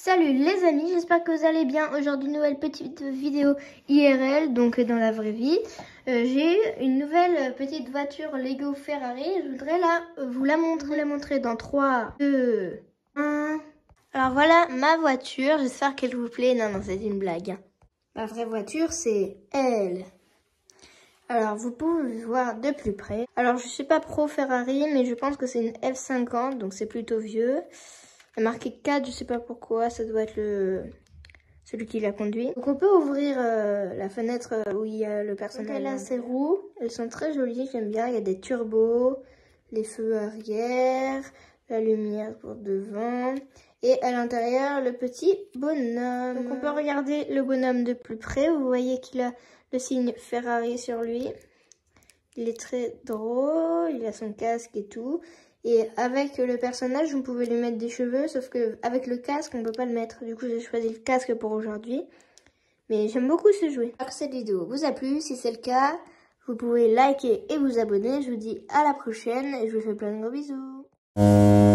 Salut les amis, j'espère que vous allez bien. Aujourd'hui, nouvelle petite vidéo IRL, donc dans la vraie vie. J'ai une nouvelle petite voiture Lego Ferrari. Je voudrais vous la montrer dans 3, 2, 1. Alors voilà ma voiture, j'espère qu'elle vous plaît. Non, c'est une blague. Ma vraie voiture, c'est elle. Alors vous pouvez voir de plus près. Alors je suis pas pro Ferrari, mais je pense que c'est une F50, donc c'est plutôt vieux. Il y a marqué 4, je sais pas pourquoi, ça doit être celui qui l'a conduit. Donc on peut ouvrir la fenêtre où il y a le personnage. Donc elle a ses roues, elles sont très jolies, j'aime bien. Il y a des turbos, les feux arrière, la lumière pour devant. Et à l'intérieur, le petit bonhomme. Donc on peut regarder le bonhomme de plus près. Vous voyez qu'il a le signe Ferrari sur lui. Il est très drôle, il a son casque et tout. Et avec le personnage, vous pouvez lui mettre des cheveux, sauf que avec le casque, on ne peut pas le mettre. Du coup, j'ai choisi le casque pour aujourd'hui. Mais j'aime beaucoup ce jouet. J'espère que cette vidéo vous a plu. Si c'est le cas, vous pouvez liker et vous abonner. Je vous dis à la prochaine et je vous fais plein de gros bisous.